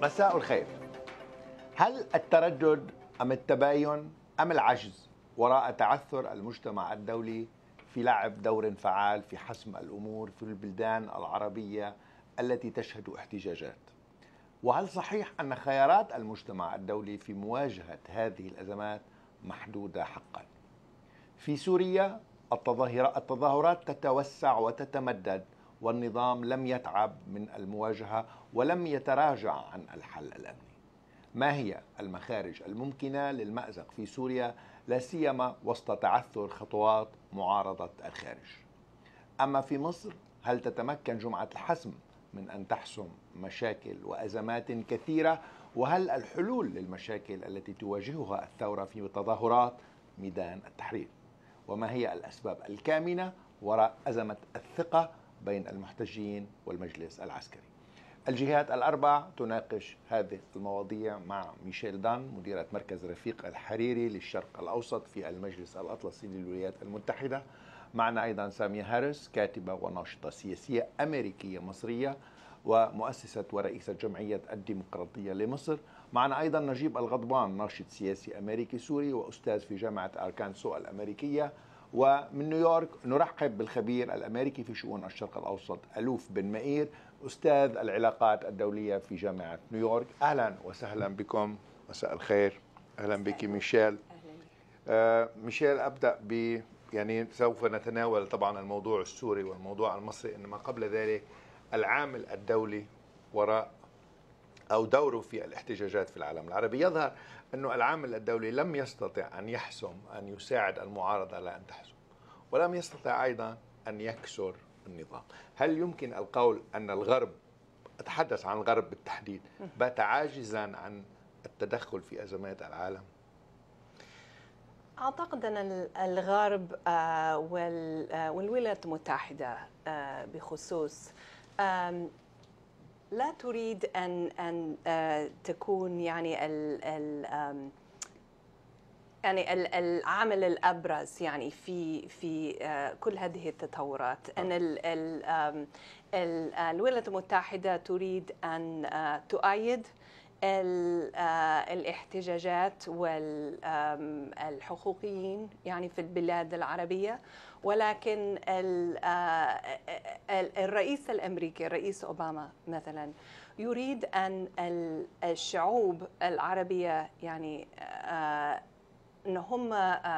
مساء الخير. هل التردد أم التباين أم العجز وراء تعثر المجتمع الدولي في لعب دور فعال في حسم الأمور في البلدان العربية التي تشهد احتجاجات؟ وهل صحيح أن خيارات المجتمع الدولي في مواجهة هذه الأزمات محدودة حقا؟ في سوريا التظاهرات تتوسع وتتمدد، والنظام لم يتعب من المواجهة ولم يتراجع عن الحل الأمني. ما هي المخارج الممكنة للمأزق في سوريا، لا سيما وسط تعثر خطوات معارضة الخارج؟ أما في مصر، هل تتمكن جمعة الحسم من أن تحسم مشاكل وأزمات كثيرة؟ وهل الحلول للمشاكل التي تواجهها الثورة في تظاهرات ميدان التحرير؟ وما هي الأسباب الكامنة وراء أزمة الثقة بين المحتجين والمجلس العسكري؟ الجهات الأربع تناقش هذه المواضيع مع ميشيل دان، مديرة مركز رفيق الحريري للشرق الأوسط في المجلس الأطلسي للولايات المتحدة. معنا أيضا سامية هاريس، كاتبة وناشطة سياسية أمريكية مصرية ومؤسسة ورئيسة جمعية الديمقراطية لمصر. معنا أيضا نجيب الغضبان، ناشط سياسي أمريكي سوري وأستاذ في جامعة أركانسو الأمريكية. ومن نيويورك نرحب بالخبير الأمريكي في شؤون الشرق الأوسط ألوف بن مئير، أستاذ العلاقات الدولية في جامعة نيويورك. أهلا وسهلا بكم، مساء الخير. أهلا بك ميشيل. ميشيل، أبدأ يعني سوف نتناول طبعا الموضوع السوري والموضوع المصري، إنما قبل ذلك العامل الدولي وراء أو دوره في الاحتجاجات في العالم العربي. يظهر أن العامل الدولي لم يستطع أن يحسم، أن يساعد المعارضة على أن تحسم، ولم يستطع أيضا أن يكسر النظام. هل يمكن القول أن الغرب، أتحدث عن الغرب بالتحديد، بات عاجزا عن التدخل في أزمات العالم؟ أعتقد أن الغرب والولايات المتحدة بخصوص لا تريد أن تكون يعني العامل الأبرز يعني في كل هذه التطورات. أن الولايات المتحدة تريد أن تؤيد الاحتجاجات والحقوقيين يعني في البلاد العربية، ولكن الرئيس الأمريكي، الرئيس أوباما مثلا، يريد أن الشعوب العربية يعني أن هم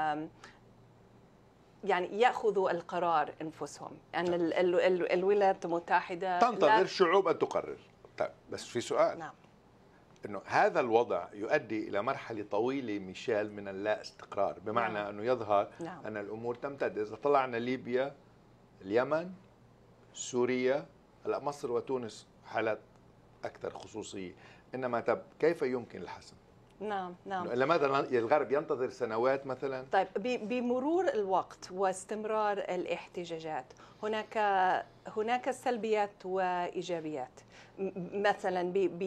يعني يأخذوا القرار أنفسهم، أن الولايات المتحدة تنتظر الشعوب أن تقرر. طيب، بس في سؤال. نعم. أنه هذا الوضع يؤدي إلى مرحلة طويلة ميشيل من اللا استقرار، بمعنى نعم. أنه يظهر نعم. أن الأمور تمتد. إذا طلعنا ليبيا، اليمن، سوريا، هلا مصر وتونس حالات أكثر خصوصية، إنما كيف يمكن الحسم؟ نعم. لماذا الغرب ينتظر سنوات مثلا؟ طيب، بمرور الوقت واستمرار الاحتجاجات هناك سلبيات وإيجابيات. مثلا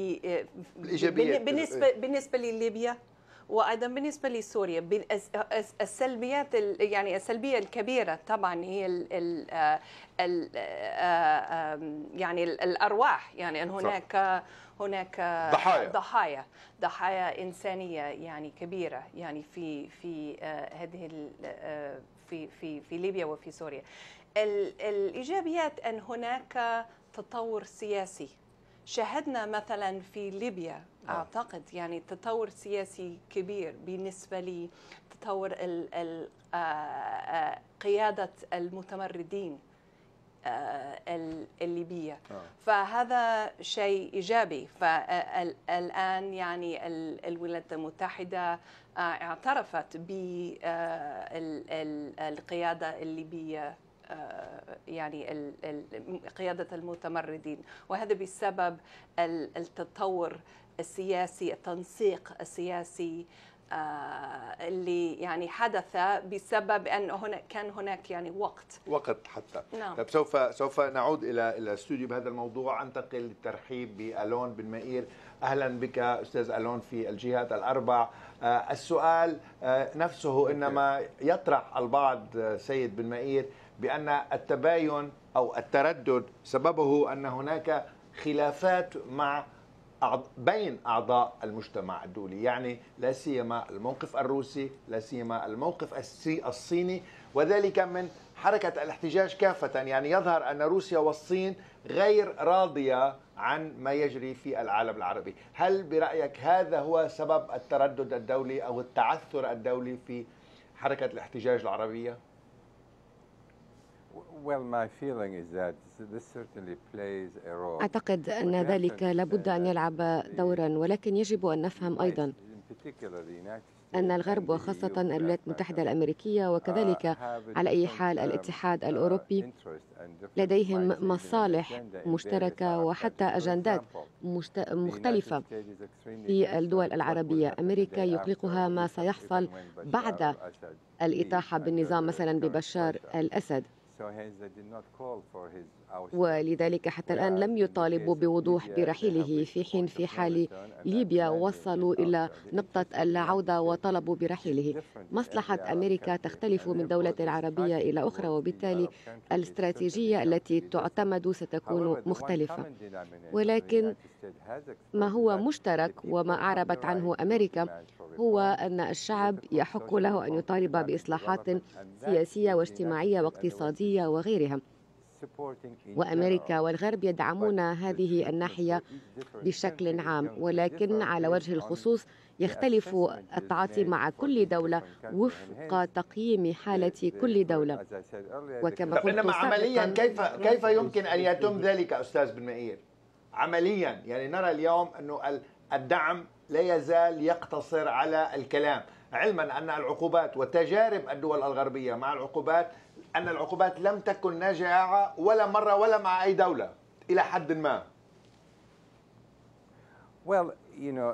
بالنسبة لليبيا وأيضا بالنسبة لسوريا، السلبيات يعني السلبية الكبيرة طبعا هي يعني الأرواح، يعني أن هناك ضحايا إنسانية يعني كبيرة يعني في هذه في ليبيا وفي سوريا. الإيجابيات أن هناك تطور سياسي. شاهدنا مثلا في ليبيا أعتقد يعني تطور سياسي كبير بالنسبة لتطور قيادة المتمردين الليبية. فهذا شيء إيجابي. فالآن يعني الولايات المتحدة اعترفت بالقيادة الليبية، يعني قيادة المتمردين، وهذا بسبب التطور السياسي، التنسيق السياسي اللي يعني حدث بسبب أن كان هناك يعني وقت حتى. نعم. طيب، سوف نعود إلى الاستوديو بهذا الموضوع. أنتقل للترحيب بألون بن مئير. أهلا بك أستاذ ألون في الجهات الأربع. السؤال نفسه، إنما يطرح البعض سيد بن مئير بأن التباين أو التردد سببه أن هناك خلافات مع بين أعضاء المجتمع الدولي، يعني لا سيما الموقف الروسي، لا سيما الموقف الصيني، وذلك من حركة الاحتجاج كافة. يعني يظهر أن روسيا والصين غير راضية عن ما يجري في العالم العربي. هل برأيك هذا هو سبب التردد الدولي أو التعثر الدولي في حركة الاحتجاج العربية؟ أعتقد أن ذلك لابد أن يلعب دورا، ولكن يجب أن نفهم أيضا أن الغرب وخاصة الولايات المتحدة الأمريكية وكذلك على أي حال الاتحاد الأوروبي لديهم مصالح مشتركة وحتى أجندات مختلفة في الدول العربية. أمريكا يقلقها ما سيحصل بعد الإطاحة بالنظام مثلا ببشار الأسد، ولذلك حتى الآن لم يطالبوا بوضوح برحيله، في حين في حال ليبيا وصلوا إلى نقطة العودة وطلبوا برحيله. مصلحة أمريكا تختلف من دولة عربية إلى أخرى، وبالتالي الاستراتيجية التي تعتمد ستكون مختلفة. ولكن ما هو مشترك وما أعربت عنه أمريكا هو أن الشعب يحق له أن يطالب بإصلاحات سياسية واجتماعية واقتصادية وغيرها، وأمريكا والغرب يدعمون هذه الناحية بشكل عام، ولكن على وجه الخصوص يختلف التعاطي مع كل دولة وفق تقييم حالة كل دولة. وكما قلت إنما عمليا كيف يمكن أن يتم ذلك أستاذ بن مئير؟ عمليا يعني نرى اليوم أنه الدعم لا يزال يقتصر على الكلام، علما أن العقوبات وتجارب الدول الغربية مع العقوبات أن العقوبات لم تكن ناجعة ولا مرة ولا مع أي دولة إلى حد ما. Well, you know,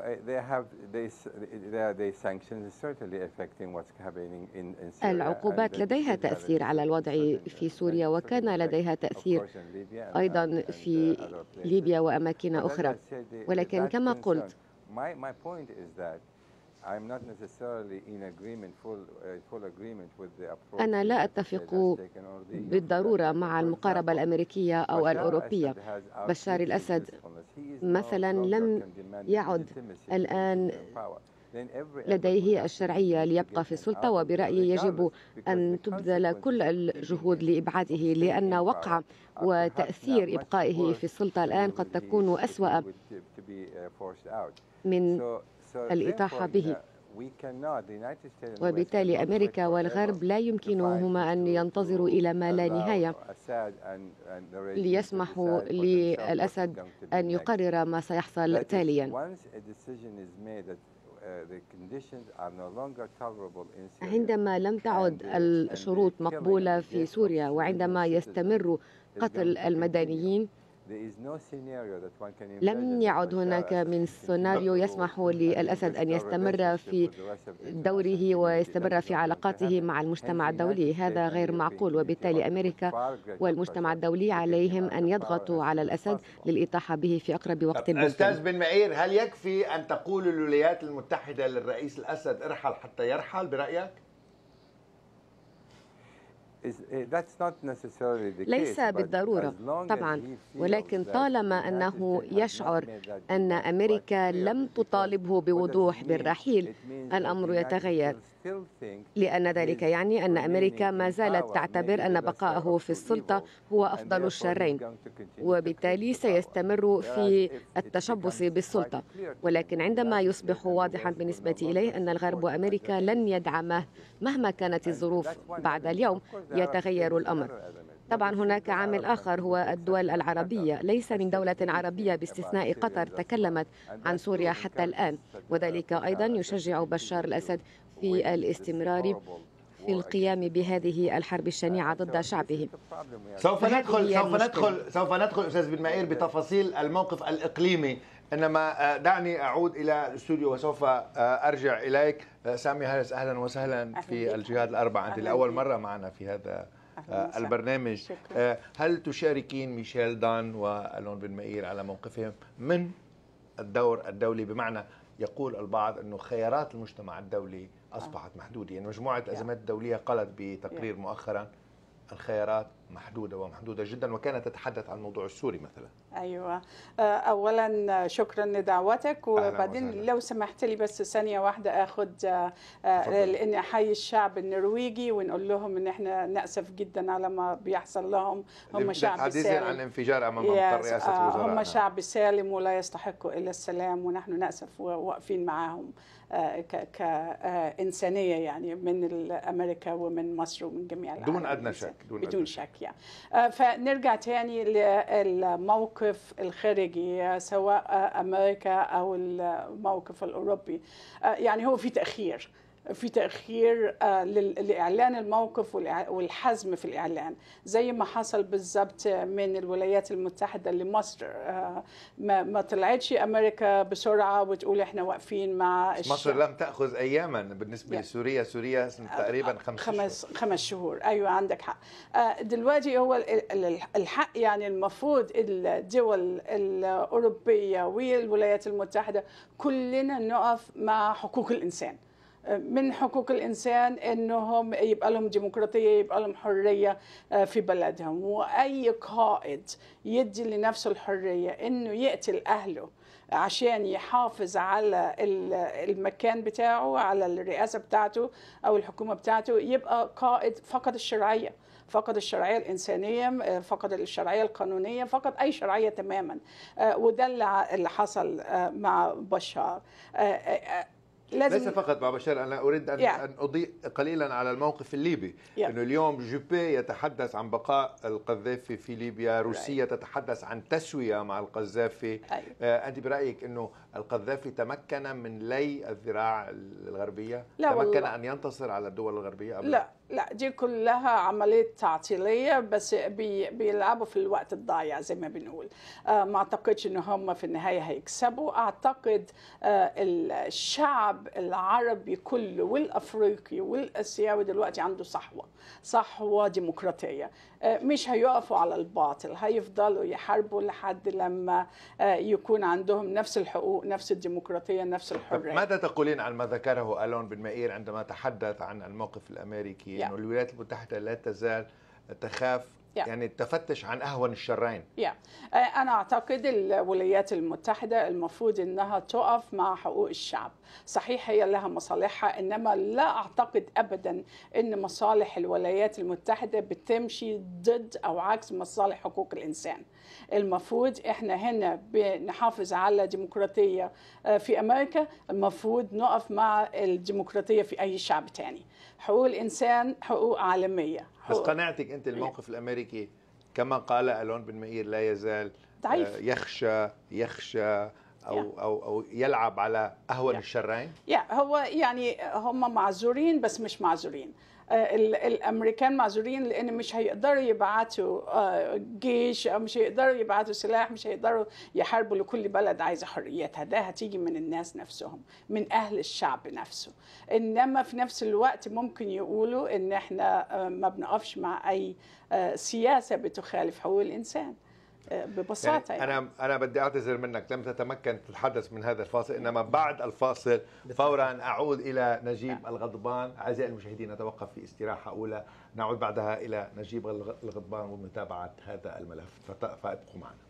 they sanctions is certainly affecting what's happening in Syria. العقوبات لديها تأثير على الوضع في سوريا، وكان لديها تأثير أيضا في ليبيا وأماكن أخرى. ولكن كما قلت أنا لا أتفق بالضرورة مع المقاربة الأمريكية أو الأوروبية. بشار الأسد مثلا لم يعد الآن لديه الشرعية ليبقى في السلطة، وبرأيي يجب أن تبذل كل الجهود لإبعاده، لأن وقع وتأثير إبقائه في السلطة الآن قد تكون أسوأ من الإطاحة به. وبالتالي أمريكا والغرب لا يمكنهما أن ينتظروا إلى ما لا نهاية ليسمحوا للأسد أن يقرر ما سيحصل تاليا. عندما لم تعد الشروط مقبولة في سوريا، وعندما يستمر قتل المدنيين، لم يعد هناك من سيناريو يسمح للأسد أن يستمر في دوره ويستمر في علاقاته مع المجتمع الدولي. هذا غير معقول، وبالتالي أمريكا والمجتمع الدولي عليهم أن يضغطوا على الأسد للإطاحة به في أقرب وقت ممكن. أستاذ بن مئير، هل يكفي أن تقول الولايات المتحدة للرئيس الأسد ارحل حتى يرحل برأيك؟ ليس بالضرورة طبعا، ولكن طالما أنه يشعر أن أمريكا لم تطالبه بوضوح بالرحيل الأمر يتغير، لأن ذلك يعني أن أمريكا ما زالت تعتبر أن بقائه في السلطة هو أفضل الشرين، وبالتالي سيستمر في التشبث بالسلطة. ولكن عندما يصبح واضحا بالنسبة إليه أن الغرب وأمريكا لن يدعمه مهما كانت الظروف بعد اليوم، يتغير الأمر. طبعا هناك عامل آخر هو الدول العربية، ليس من دولة عربية باستثناء قطر تكلمت عن سوريا حتى الآن، وذلك أيضا يشجع بشار الأسد في الاستمرار في القيام بهذه الحرب الشنيعة ضد شعبه. سوف ندخل أستاذ بن مئير بتفاصيل الموقف الإقليمي، إنما دعني أعود إلى الاستوديو وسوف أرجع إليك. سامي هارس، أهلا وسهلا في الجهاد الأربعة، أنت لأول مرة معنا في هذا البرنامج. هل تشاركين ميشيل دان وألون بن مئير على موقفهم من الدور الدولي؟ بمعنى يقول البعض أنه خيارات المجتمع الدولي أصبحت محدودة، يعني مجموعة الأزمات الدولية قالت بتقرير مؤخرا الخيارات محدودة ومحدودة جدا، وكانت تتحدث عن الموضوع السوري مثلا. أيوة، أولا شكرا لدعوتك، وبعدين لو سمحت لي بس ثانية واحدة أخذ لأني أحيي الشعب النرويجي ونقول لهم إن إحنا نأسف جدا على ما بيحصل لهم. هم شعب سالم عن انفجار أمام مقر رئاسة الوزراء. هم شعب سالم ولا يستحقوا إلا السلام، ونحن نأسف وواقفين معهم كإنسانية يعني من أمريكا ومن مصر ومن جميع العالم دون أدنى شك. بدون شك يعني. فنرجع تاني للموقف الخارجي سواء أمريكا أو الموقف الأوروبي. يعني هو في تأخير لإعلان الموقف والحزم في الإعلان، زي ما حصل بالضبط من الولايات المتحدة لمصر. ما طلعتش أمريكا بسرعة وتقول إحنا واقفين مع مصر لم تأخذ أياما بالنسبة لسوريا. سوريا تقريبا 5 شهور. أيوة عندك حق. دلوقتي هو الحق يعني المفروض الدول الأوروبية والولايات المتحدة كلنا نقف مع حقوق الإنسان. من حقوق الإنسان إنهم يبقى لهم ديمقراطية، يبقى لهم حرية في بلدهم، وأي قائد يدي لنفسه الحرية إنه يقتل أهله عشان يحافظ على المكان بتاعه، على الرئاسة بتاعته أو الحكومة بتاعته، يبقى قائد فقد الشرعية، فقد الشرعية الإنسانية، فقد الشرعية القانونية، فقد أي شرعية تماما. وده اللي حصل مع بشار. ليس فقط مع بشار. أنا أريد أن أضيء قليلا على الموقف الليبي. أنه اليوم جوبي يتحدث عن بقاء القذافي في ليبيا، روسيا تتحدث عن تسوية مع القذافي. أنت برأيك أنه القذافي تمكن من لي الذراع الغربية؟ تمكن أن ينتصر على الدول الغربية؟ لا، دي كلها عملية تعطيلية، بس بيلعبوا في الوقت الضايع زي ما بنقول. ما أعتقدش إن هم في النهاية هيكسبوا. أعتقد الشعب العربي كله والأفريقي والآسيوي دلوقتي عنده صحوة ديمقراطية. مش هيقفوا على الباطل، هيفضلوا يحاربوا لحد لما يكون عندهم نفس الحقوق، نفس الديمقراطية، نفس الحرية. ماذا تقولين عن ما ذكره ألون بن مائير عندما تحدث عن الموقف الأمريكي أنه الولايات المتحدة لا تزال تخاف يعني تفتش عن أهون الشرين؟ أنا أعتقد الولايات المتحدة المفروض أنها تقف مع حقوق الشعب. صحيح هي لها مصالحها، إنما لا أعتقد أبدا أن مصالح الولايات المتحدة بتمشي ضد أو عكس مصالح حقوق الإنسان. المفروض إحنا هنا بنحافظ على ديمقراطية في أمريكا، المفروض نقف مع الديمقراطية في أي شعب تاني. حقوق الإنسان حقوق عالمية. بس قناعتك أنت الموقف الأمريكي كما قال ألون بن مائير لا يزال ضعيف، يخشى أو يلعب على أهون الشرين؟ هو يعني هم معذورين بس مش معذورين. الامريكان معذورين لان مش هيقدروا يبعتوا جيش، او مش هيقدروا يبعتوا سلاح، مش هيقدروا يحاربوا لكل بلد عايزه حريتها. ده هتيجي من الناس نفسهم، من اهل الشعب نفسه. انما في نفس الوقت ممكن يقولوا ان احنا ما بنقفش مع اي سياسه بتخالف حقوق الانسان ببساطة. يعني أنا بدي أعتذر منك، لم تتمكن تتحدث من هذا الفاصل، إنما بعد الفاصل فورا أعود إلى نجيب الغضبان. أعزائي المشاهدين نتوقف في استراحة أولى، نعود بعدها إلى نجيب الغضبان ومتابعة هذا الملف، فابقوا معنا.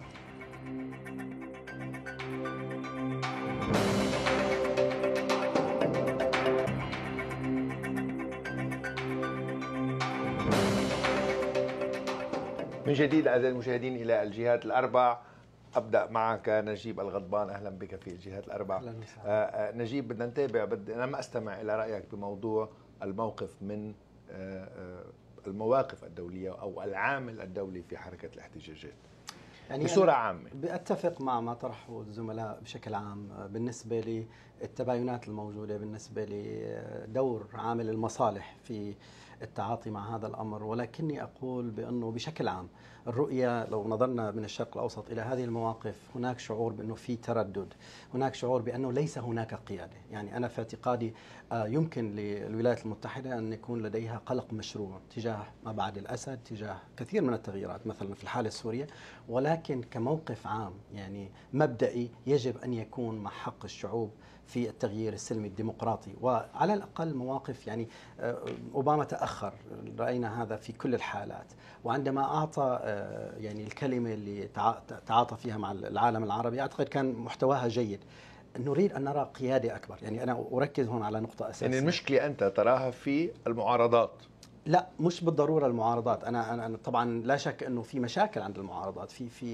من جديد أعزائي المشاهدين إلى الجهات الأربع. أبدأ معك نجيب الغضبان، أهلا بك في الجهات الأربع. نجيب، بدنا نتابع، أنا ما أستمع إلى رأيك بموضوع الموقف من المواقف الدولية أو العامل الدولي في حركة الاحتجاجات يعني بصورة عامة. بأتفق مع ما طرحه الزملاء بشكل عام بالنسبة للتباينات الموجودة، بالنسبة لدور عامل المصالح في التعاطي مع هذا الأمر، ولكني أقول بأنه بشكل عام الرؤية لو نظرنا من الشرق الأوسط إلى هذه المواقف هناك شعور بأنه في تردد، هناك شعور بأنه ليس هناك قيادة. يعني أنا في اعتقادي يمكن للولايات المتحدة أن يكون لديها قلق مشروع تجاه ما بعد الأسد، تجاه كثير من التغييرات مثلا في الحالة السورية، ولكن كموقف عام يعني مبدئي يجب أن يكون مع حق الشعوب في التغيير السلمي الديمقراطي، وعلى الأقل مواقف يعني أوباما تأخر، رأينا هذا في كل الحالات. وعندما أعطى يعني الكلمة اللي تعاطى فيها مع العالم العربي أعتقد كان محتواها جيد. نريد أن نرى قيادة أكبر. يعني أنا أركز هنا على نقطة أساسية. يعني المشكلة أنت تراها في المعارضات؟ لا، مش بالضروره المعارضات. انا طبعا لا شك انه في مشاكل عند المعارضات،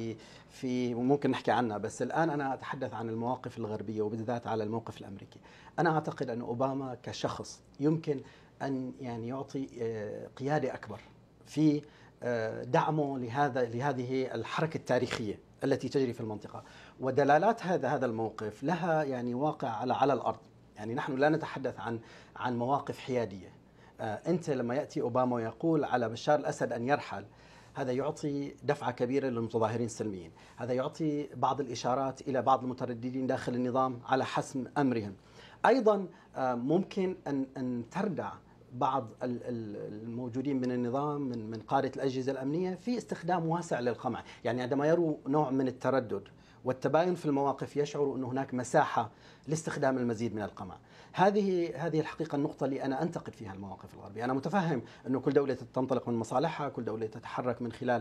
في ممكن نحكي عنها، بس الان انا اتحدث عن المواقف الغربيه وبالذات على الموقف الامريكي. انا اعتقد ان اوباما كشخص يمكن ان يعني يعطي قياده اكبر في دعمه لهذه الحركه التاريخيه التي تجري في المنطقه، ودلالات هذا الموقف لها يعني واقع على الارض. يعني نحن لا نتحدث عن مواقف حياديه. أنت لما يأتي أوباما ويقول على بشار الأسد أن يرحل، هذا يعطي دفعة كبيرة للمتظاهرين السلميين، هذا يعطي بعض الإشارات إلى بعض المترددين داخل النظام على حسم أمرهم. أيضا ممكن أن تردع بعض الموجودين من النظام من قادة الأجهزة الأمنية في استخدام واسع للقمع. يعني عندما يروا نوع من التردد والتباين في المواقف يشعروا أن هناك مساحة لاستخدام المزيد من القمع. هذه الحقيقة النقطة اللي أنا أنتقد فيها المواقف الغربية. أنا متفهم أنه كل دولة تنطلق من مصالحها، كل دولة تتحرك من خلال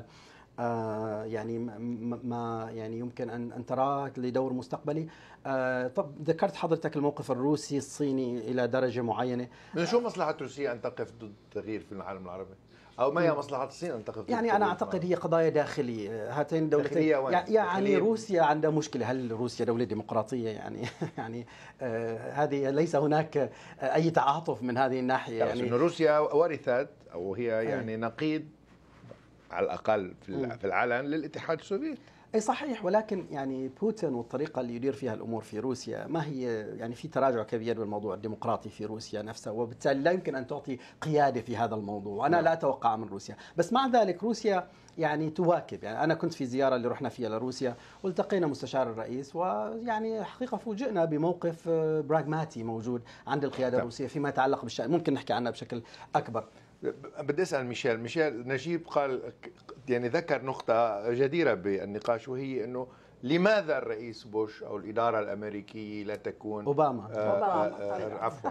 يعني ما يعني يمكن أن تراه لدور مستقبلي. طب ذكرت حضرتك الموقف الروسي الصيني إلى درجة معينة. شو مصلحة روسيا أن تقف ضد التغيير في العالم العربي؟ أو ما هي مصلحة الصين أن تقف ضد يعني أنا أعتقد هي قضايا داخلية. هاتين الدولتين يعني روسيا عندها مشكلة. هل روسيا دولة ديمقراطية؟ يعني هذه ليس هناك أي تعاطف من هذه الناحية. يعني روسيا ورثت أو هي يعني نقيض على الأقل في العلن للاتحاد السوفيتي. اي صحيح، ولكن يعني بوتين والطريقه اللي يدير فيها الامور في روسيا ما هي يعني في تراجع كبير بالموضوع الديمقراطي في روسيا نفسها، وبالتالي لا يمكن ان تعطي قياده في هذا الموضوع، وانا لا اتوقع من روسيا. بس مع ذلك روسيا يعني تواكب. يعني انا كنت في زياره اللي رحنا فيها لروسيا والتقينا مستشار الرئيس، ويعني حقيقه فوجئنا بموقف براغماتي موجود عند القياده الروسيه فيما يتعلق بالشأن. ممكن نحكي عنها بشكل اكبر. بدي اسال ميشيل نجيب قال يعني ذكر نقطة جديرة بالنقاش، وهي انه لماذا الرئيس بوش او الإدارة الأمريكية لا تكون اوباما عفوا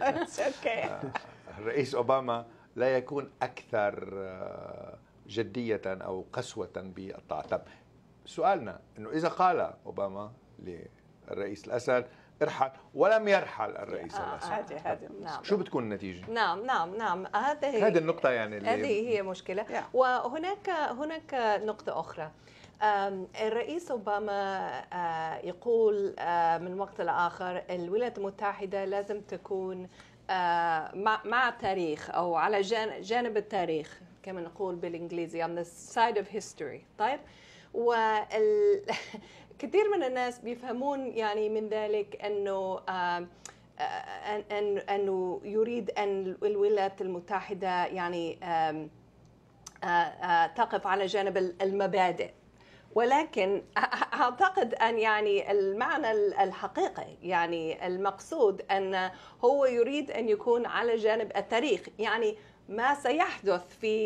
الرئيس اوباما لا يكون اكثر جدية او قسوة بالطاعة؟ طب سؤالنا انه اذا قال اوباما للرئيس الأسد ارحل ولم يرحل الرئيس الأسد، شو بتكون النتيجة؟ نعم هذه النقطة يعني هذه هي مشكلة. وهناك نقطة أخرى. الرئيس أوباما يقول من وقت لآخر الولايات المتحدة لازم تكون مع التاريخ أو على جانب التاريخ كما نقول بالإنجليزي on the side of history. طيب، كثير من الناس بيفهمون يعني من ذلك أنه يريد أن الولايات المتحدة يعني تقف على جانب المبادئ، ولكن أعتقد أن يعني المعنى الحقيقي يعني المقصود أن هو يريد أن يكون على جانب التاريخ. يعني ما سيحدث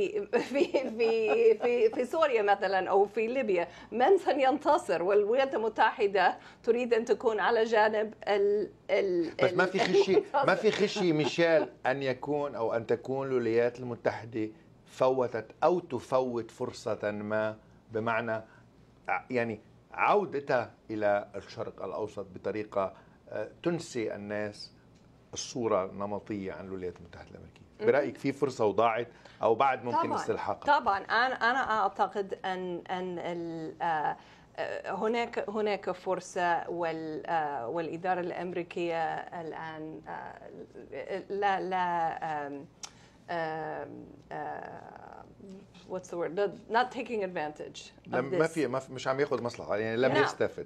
في سوريا مثلا او في ليبيا، من سينتصر؟ والولايات المتحده تريد ان تكون على جانب بس ما في خشي ميشيل ان يكون او ان تكون الولايات المتحده فوتت او تفوت فرصه ما، بمعنى يعني عودتها الى الشرق الاوسط بطريقه تنسي الناس الصوره النمطيه عن الولايات المتحده الامريكيه. برأيك في فرصة وضاعت أو بعد ممكن استلحاقها؟ طبعا أنا أعتقد أن هناك فرصة، والإدارة الأمريكية الآن لا what's the word? Not taking advantage of this. مش عم ياخذ مصلحة، يعني لم يستفد.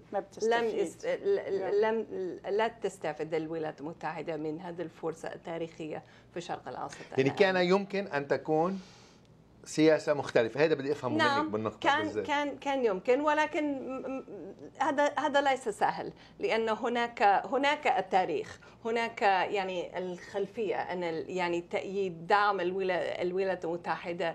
لا تستفد الولايات المتحدة من هذه الفرصة التاريخية في الشرق الأوسط. يعني كان يمكن أن تكون سياسة مختلفة. هذا بدي أفهمه منك بالنقطة بالذات. كان يمكن، ولكن هذا ليس سهل، لأن هناك التاريخ، هناك يعني الخلفية أن يعني تأييد دعم الولايات المتحدة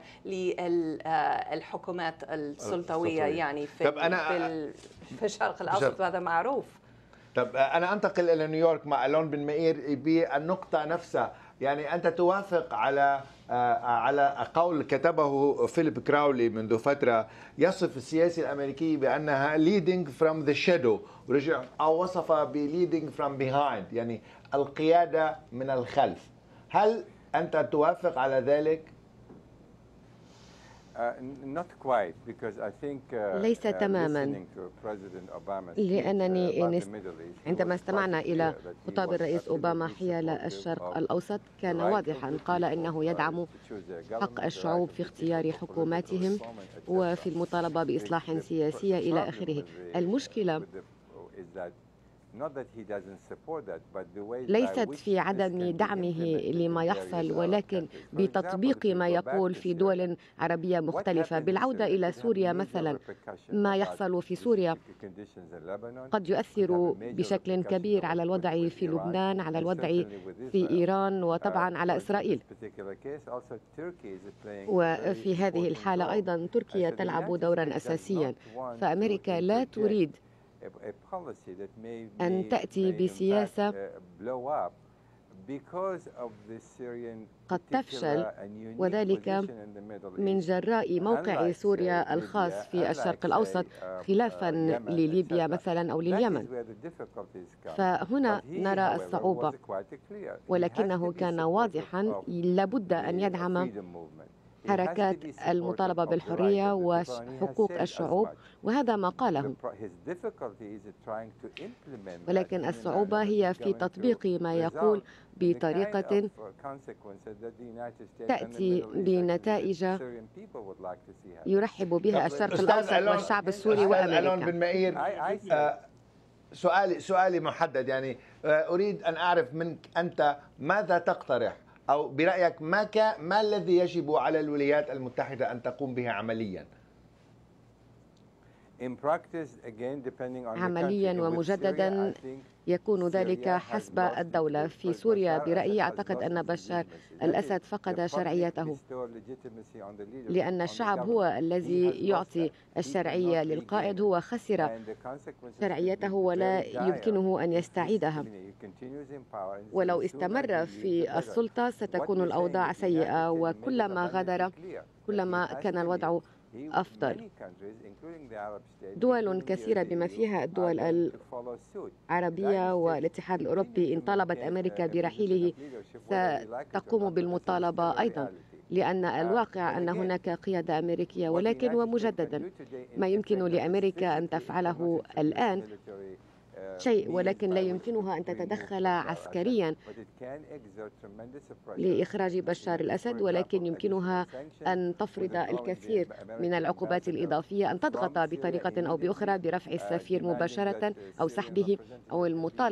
للحكومات السلطوية يعني في الشرق الأوسط، هذا معروف. طب أنا أنتقل إلى نيويورك مع ألون بن مئير بالنقطة نفسها. يعني أنت توافق على قول كتبه فيليب كراولي منذ فترة يصف السياسة الأمريكية بأنها leading from the shadow، ورجع أو وصفها ب leading from behind، يعني القيادة من الخلف. هل أنت توافق على ذلك؟ ليس تماما، لأنني عندما استمعنا إلى خطاب الرئيس أوباما حيال الشرق الأوسط كان واضحا، قال إنه يدعم حق الشعوب في اختيار حكوماتهم وفي المطالبة بإصلاح سياسي إلى آخره. المشكلة ليست في عدم دعمه لما يحصل، ولكن بتطبيق ما يقول في دول عربية مختلفة. بالعودة إلى سوريا مثلا، ما يحصل في سوريا قد يؤثر بشكل كبير على الوضع في لبنان، على الوضع في إيران، وطبعا على إسرائيل. وفي هذه الحالة أيضا تركيا تلعب دورا أساسيا، فأمريكا لا تريد أن تأتي بسياسة قد تفشل، وذلك من جراء موقع سوريا الخاص في الشرق الأوسط خلافا لليبيا مثلا أو لليمن. فهنا نرى الصعوبة، ولكنه كان واضحا لابد أن يدعم حركات المطالبة بالحرية وحقوق الشعوب، وهذا ما قاله. ولكن الصعوبة هي في تطبيق ما يقول بطريقة تأتي بنتائج يرحب بها الشرق الأوسط والشعب السوري وأمريكا. ألون بن مئير، سؤالي محدد، يعني أريد أن أعرف منك أنت ماذا تقترح، أو برأيك ما الذي يجب على الولايات المتحدة أن تقوم به عمليا؟ عمليا ومجددا يكون ذلك حسب الدولة. في سوريا برأيي أعتقد أن بشار الأسد فقد شرعيته، لأن الشعب هو الذي يعطي الشرعية للقائد، هو خسر شرعيته ولا يمكنه أن يستعيدها، ولو استمر في السلطة ستكون الأوضاع سيئة، وكلما غادر كلما كان الوضع أفضل. دول كثيرة بما فيها الدول العربية والاتحاد الأوروبي إن طالبت أمريكا برحيله ستقوم بالمطالبة أيضا، لأن الواقع أن هناك قيادة أمريكية. ولكن ومجددا ما يمكن لأمريكا أن تفعله الآن شيء، ولكن لا يمكنها أن تتدخل عسكريا لإخراج بشار الأسد، ولكن يمكنها أن تفرض الكثير من العقوبات الإضافية، أن تضغط بطريقة أو بأخرى برفع السفير مباشرة أو سحبه، أو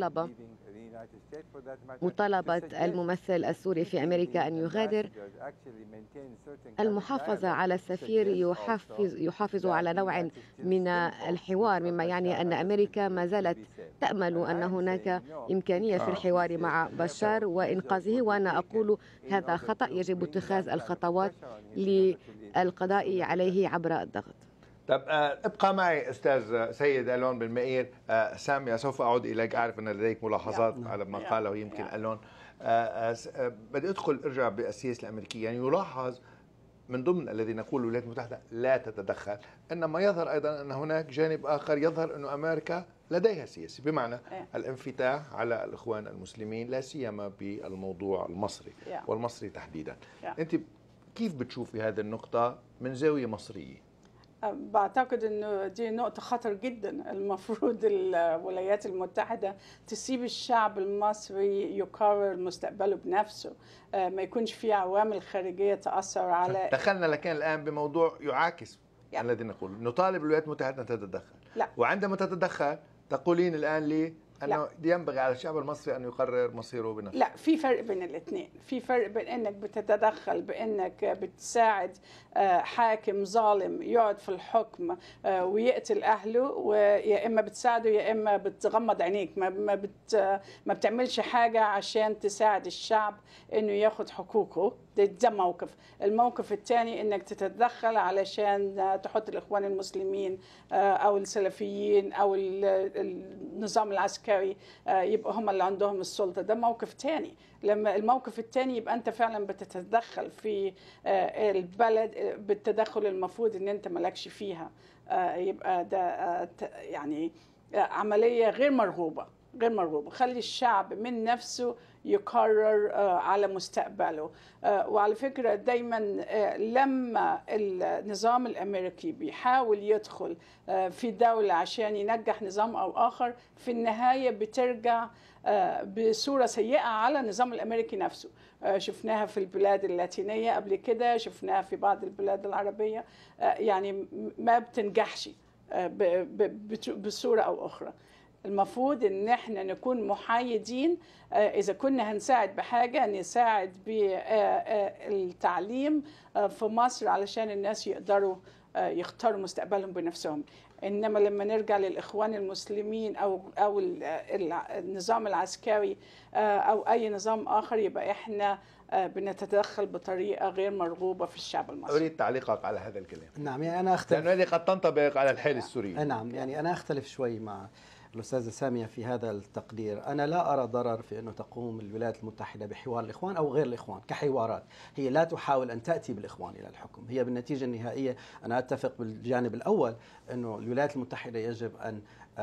مطالبة الممثل السوري في أمريكا أن يغادر. المحافظة على السفير يحافظ على نوع من الحوار، مما يعني أن أمريكا ما زالت تأمل أن هناك إمكانية في الحوار مع بشار وإنقاذه. وأنا أقول هذا خطأ، يجب اتخاذ الخطوات للقضاء عليه عبر الضغط. طب ابقى معي أستاذ سيد ألون بن مئير. سامية، سوف أعود إليك، أعرف أن لديك ملاحظات على ما قاله يمكن ألون. بدي أرجع بالسياسة الأمريكية. يعني يلاحظ من ضمن الذي نقول الولايات المتحدة لا تتدخل، إنما يظهر أيضا أن هناك جانب آخر يظهر أن أمريكا لديها سياسة، بمعنى الانفتاح على الإخوان المسلمين، لا سيما بالموضوع المصري والمصري تحديدا. أنت كيف بتشوفي هذه النقطة من زاوية مصرية؟ بعتقد انه دي نقطة خطر جدا. المفروض الولايات المتحدة تسيب الشعب المصري يقرر مستقبله بنفسه، ما يكونش في عوامل خارجية تأثر على. دخلنا لكن الآن بموضوع يعاكس الذي نقول نطالب الولايات المتحدة أن تتدخل. لا. وعندما تتدخل تقولين الآن لي أنه ينبغي على الشعب المصري أن يقرر مصيره بنفسه. لا، في فرق بين الاثنين. في فرق بين أنك بتتدخل بأنك بتساعد حاكم ظالم يقعد في الحكم ويقتل أهله، ويا إما بتساعده يا إما بتغمض عينيك، ما بتعملش حاجة عشان تساعد الشعب أنه ياخد حقوقه. ده موقف. الموقف الثاني انك تتدخل علشان تحط الاخوان المسلمين او السلفيين او النظام العسكري يبقى هم اللي عندهم السلطه، ده موقف ثاني. لما الموقف الثاني يبقى انت فعلا بتتدخل في البلد بالتدخل المفروض ان انت مالكش فيها، يبقى ده يعني عمليه غير مرغوبه. خلي الشعب من نفسه يقرر على مستقبله. وعلى فكرة دايما لما النظام الأمريكي بيحاول يدخل في دولة عشان ينجح نظام أو آخر، في النهاية بترجع بصورة سيئة على النظام الأمريكي نفسه. شفناها في البلاد اللاتينية قبل كده، شفناها في بعض البلاد العربية، يعني ما بتنجحش بصورة أو أخرى. المفروض ان احنا نكون محايدين. اذا كنا هنساعد بحاجه نساعد بالتعليم في مصر علشان الناس يقدروا يختاروا مستقبلهم بنفسهم. انما لما نرجع للاخوان المسلمين او النظام العسكري او اي نظام اخر، يبقى احنا بنتدخل بطريقه غير مرغوبه في الشعب المصري. اريد تعليقك على هذا الكلام. نعم، يعني انا اختلف، لانه هذه قد تنطبق على الحالة السورية. نعم، يعني انا اختلف شوي مع الأستاذة سامية في هذا التقدير. أنا لا أرى ضرر في أنه تقوم الولايات المتحدة بحوار الإخوان أو غير الإخوان كحوارات. هي لا تحاول أن تأتي بالإخوان إلى الحكم. هي بالنتيجة النهائية أنا أتفق بالجانب الأول أنه الولايات المتحدة يجب أن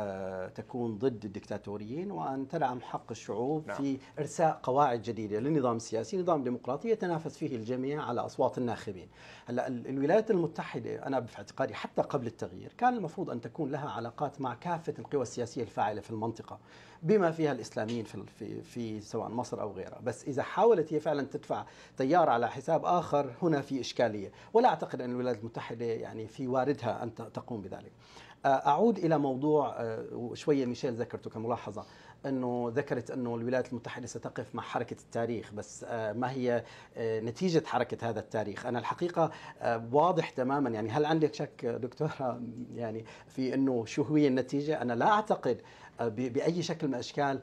تكون ضد الدكتاتوريين وأن تدعم حق الشعوب في إرساء قواعد جديدة للنظام السياسي، نظام ديمقراطي يتنافس فيه الجميع على أصوات الناخبين. هلا الولايات المتحدة أنا في اعتقادي حتى قبل التغيير كان المفروض أن تكون لها علاقات مع كافة القوى السياسية الفاعلة في المنطقة بما فيها الإسلاميين في سواء مصر أو غيرها. بس إذا حاولت هي فعلا تدفع تيار على حساب آخر هنا في إشكالية، ولا أعتقد أن الولايات المتحدة يعني في واردها أن تقوم بذلك. أعود إلى موضوع شوية ميشيل ذكرته كملاحظة، أنه ذكرت أنه الولايات المتحدة ستقف مع حركة التاريخ، بس ما هي نتيجة حركة هذا التاريخ؟ أنا الحقيقة واضح تماما، يعني هل عندك شك دكتورة يعني في أنه شو هي النتيجة؟ أنا لا أعتقد بأي شكل من الأشكال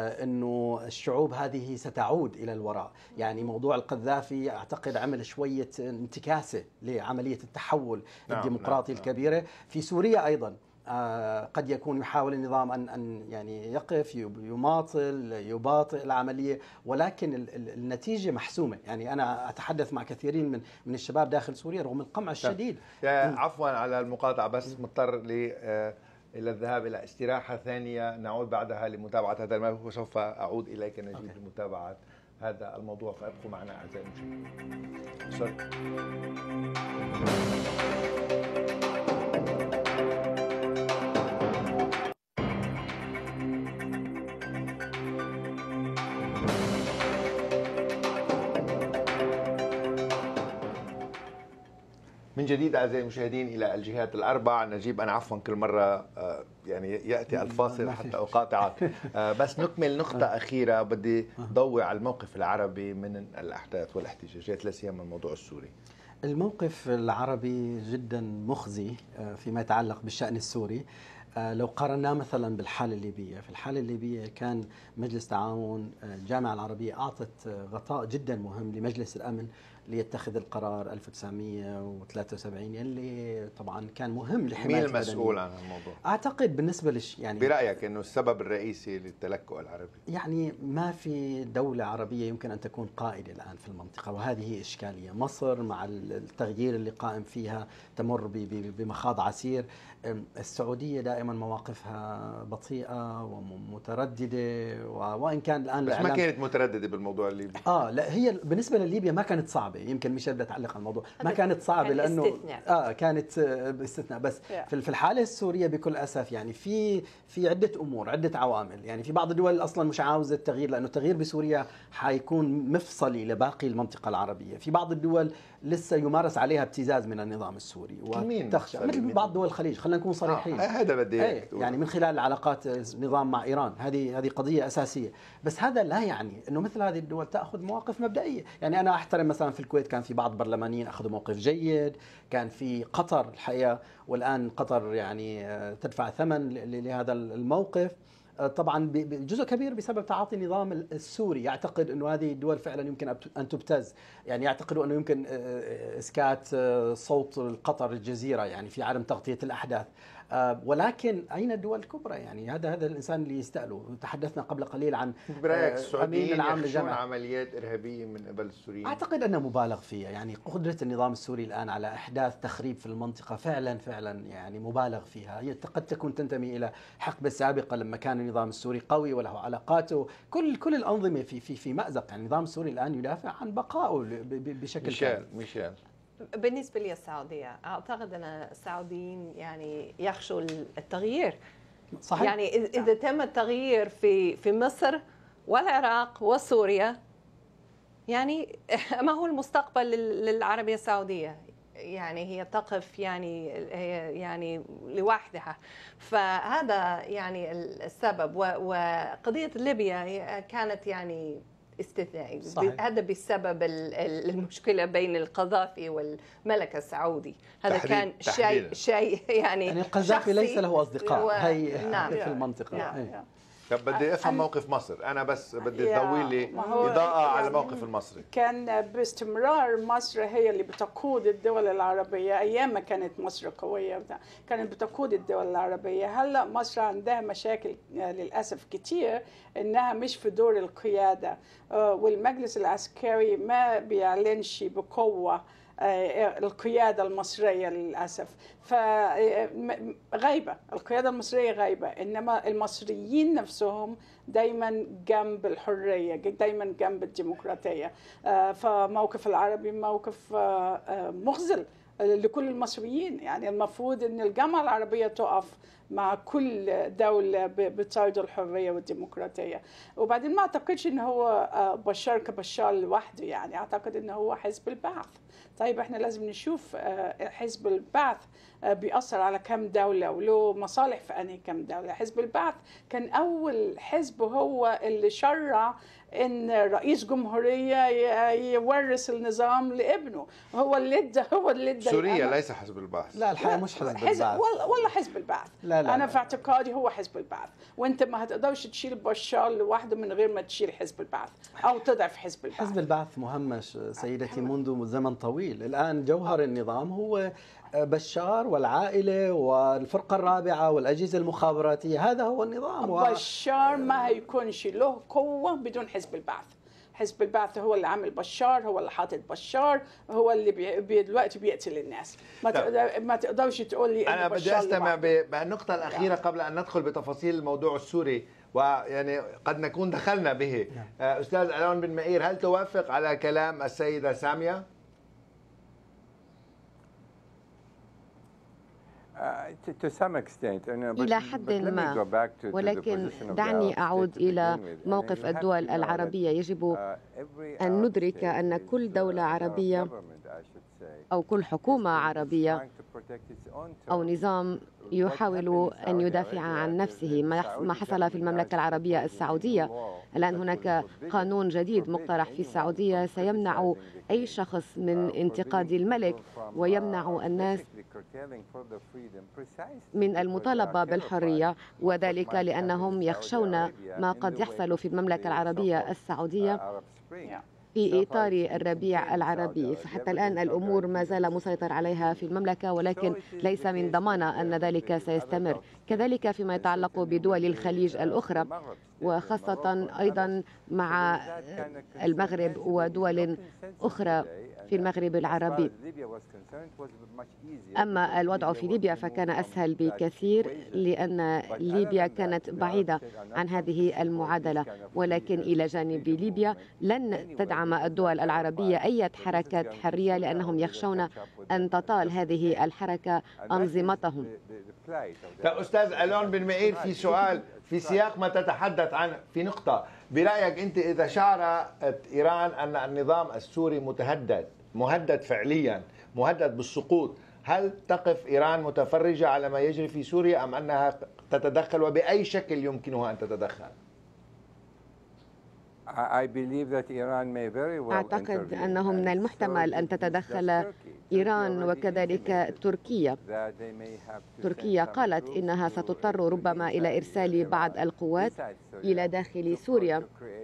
أنه الشعوب هذه ستعود إلى الوراء. يعني موضوع القذافي أعتقد عمل شوية انتكاسة لعملية التحول الديمقراطي الكبيرة. في سوريا أيضا قد يكون يحاول النظام أن يعني يقف يماطل يباطئ العملية، ولكن النتيجة محسومة. يعني أنا أتحدث مع كثيرين من الشباب داخل سوريا رغم القمع الشديد. عفوا على المقاطعة، بس مضطر إلى الذهاب إلى استراحة ثانية، نعود بعدها لمتابعة هذا الملف وسوف أعود إليك نجيب لمتابعة هذا الموضوع، فابقوا معنا أعزائي المشاهدين. من جديد أعزائي المشاهدين إلى الجهات الأربع. نجيب أنا عفوا كل مرة يعني يأتي الفاصل حتى أقاطعك، بس نكمل نقطة أخيرة. بدي ضوي على الموقف العربي من الأحداث والاحتجاجات لا سيما الموضوع السوري. الموقف العربي جدا مخزي فيما يتعلق بالشأن السوري. لو قارناه مثلا بالحالة الليبية، في الحالة الليبية كان مجلس تعاون الجامعة العربية أعطت غطاء جدا مهم لمجلس الأمن ليتخذ القرار 1973 اللي طبعا كان مهم لحماية مين المسؤول عن الموضوع؟ أعتقد بالنسبة يعني برأيك أنه السبب الرئيسي للتلكؤ العربي؟ يعني ما في دولة عربية يمكن أن تكون قائدة الآن في المنطقة، وهذه هي إشكالية. مصر مع التغيير اللي قائم فيها تمر بمخاض عسير. السعودية دائما مواقفها بطيئة ومترددة، وإن كان الآن بس ما كانت مترددة بالموضوع الليبي. لا، هي بالنسبة لليبيا ما كانت صعبة. يمكن ميشيل بدها تعلق على الموضوع، ما كانت صعبة لأنه استثناء. كانت باستثناء. بس في الحالة السورية بكل أسف يعني في عدة أمور، عدة عوامل. يعني في بعض الدول أصلا مش عاوزة التغيير، لأنه التغيير بسوريا حيكون مفصلي لباقي المنطقة العربية. في بعض الدول لسه يمارس عليها ابتزاز من النظام السوري وتخشى، مثل بعض دول الخليج. خلينا نكون صريحين. هذا بدي يعني من خلال العلاقات النظام مع إيران، هذه قضية أساسية. بس هذا لا يعني أنه مثل هذه الدول تأخذ مواقف مبدئية. يعني أنا أحترم مثلا في الكويت كان في بعض برلمانيين أخذوا موقف جيد، كان في قطر الحقيقة، والآن قطر يعني تدفع ثمن لهذا الموقف. طبعا جزء كبير بسبب تعاطي النظام السوري. يعتقد انه هذه الدول فعلا يمكن ان تبتز، يعني يعتقدوا انه يمكن اسكات صوت القطر الجزيره يعني في عدم تغطيه الاحداث. ولكن اين الدول الكبرى؟ يعني هذا الانسان اللي يستأله. تحدثنا قبل قليل عن برايك السعوديين العام يخشون للجامعة. عمليات ارهابيه من قبل السوريين؟ اعتقد انه مبالغ فيها، يعني قدره النظام السوري الان على احداث تخريب في المنطقه فعلا يعني مبالغ فيها. هي قد تكون تنتمي الى حقبه سابقه لما كان النظام السوري قوي وله علاقاته. كل الانظمه في مازق. يعني النظام السوري الان يدافع عن بقائه بشكل كامل. ميشيل بالنسبة لي السعودية أعتقد أن السعوديين يعني يخشوا التغيير. صحيح. يعني إذا تم التغيير في مصر والعراق وسوريا، يعني ما هو المستقبل للعربية السعودية؟ يعني هي تقف يعني لوحدها. فهذا يعني السبب. وقضية ليبيا كانت يعني استثنائي. هذا بسبب المشكلة بين القذافي والملك السعودي. هذا كان شيء يعني القذافي ليس له أصدقاء هي نعم. في المنطقة. نعم. طب بدي افهم موقف مصر، انا بس بدي تضوي لي اضاءه على الموقف المصري. كان باستمرار مصر هي اللي بتقود الدول العربيه ايام ما كانت مصر قويه، كانت بتقود الدول العربيه. هلا مصر عندها مشاكل للاسف كتير انها مش في دور القياده، والمجلس العسكري ما بيعلنش بقوه القيادة المصرية للأسف. فغايبة القيادة المصرية غايبة، إنما المصريين نفسهم دايما جنب الحرية، دايما جنب الديمقراطية. فموقف العربي موقف مخزل لكل المصريين. يعني المفروض إن الجامعة العربية تقف مع كل دولة بترضي الحرية والديمقراطية. وبعدين ما أعتقدش إن هو بشار كبشار لوحده، يعني أعتقد إن هو حزب البعث. طيب احنا لازم نشوف حزب البعث بيأثر على كم دولة وله مصالح في أنهي كم دولة. حزب البعث كان أول حزب هو اللي شرع إن رئيس جمهورية يورث النظام لابنه. هو اللي ادى سوريا ليس حزب البعث. لا الحقيقة مش حزب البعث والله حزب البعث. لا أنا في اعتقادي هو حزب البعث، وأنت ما هتقدرش تشيل بشار لوحده من غير ما تشيل حزب البعث أو تضعف حزب البعث. حزب البعث مهمش سيدتي منذ زمن طويل. الآن جوهر النظام هو بشار والعائلة والفرقة الرابعة والأجهزة المخابراتية. هذا هو النظام. بشار ما هيكونش له قوة بدون حزب البعث. حزب البعث هو اللي عامل بشار، هو اللي حاطط بشار، هو اللي دلوقتي بيقتل الناس. ما تقدرش تقول لي أنا بدي أستمع بالنقطة الأخيرة قبل أن ندخل بتفاصيل الموضوع السوري، ويعني قد نكون دخلنا به. أستاذ ألون بن مئير، هل توافق على كلام السيدة سامية؟ إلى حد ما، ولكن دعني أعود إلى موقف الدول العربية. يجب أن ندرك أن كل دولة عربية أو كل حكومة عربية أو نظام يحاول أن يدافع عن نفسه. ما حصل في المملكة العربية السعودية، الآن هناك قانون جديد مقترح في السعودية سيمنع أي شخص من انتقاد الملك ويمنع الناس من المطالبة بالحرية، وذلك لأنهم يخشون ما قد يحصل في المملكة العربية السعودية في إطار الربيع العربي. فحتى الآن الأمور ما زال مسيطر عليها في المملكة، ولكن ليس من ضمانة أن ذلك سيستمر. كذلك فيما يتعلق بدول الخليج الأخرى، وخاصة أيضا مع المغرب ودول أخرى في المغرب العربي. أما الوضع في ليبيا فكان أسهل بكثير، لأن ليبيا كانت بعيدة عن هذه المعادلة. ولكن إلى جانب ليبيا لن تدعم الدول العربية أي حركة حرية، لأنهم يخشون أن تطال هذه الحركة أنظمتهم. أستاذ ألون بن مئير، في سؤال في سياق ما تتحدث عنه، في نقطة برأيك أنت، إذا شعرت إيران أن النظام السوري مهدد فعليا، مهدد بالسقوط، هل تقف إيران متفرجة على ما يجري في سوريا أم أنها تتدخل، وبأي شكل يمكنها أن تتدخل؟ أعتقد أنه من المحتمل أن تتدخل إيران وكذلك تركيا. تركيا قالت إنها ستضطر ربما إلى إرسال بعض القوات إلى داخل سوريا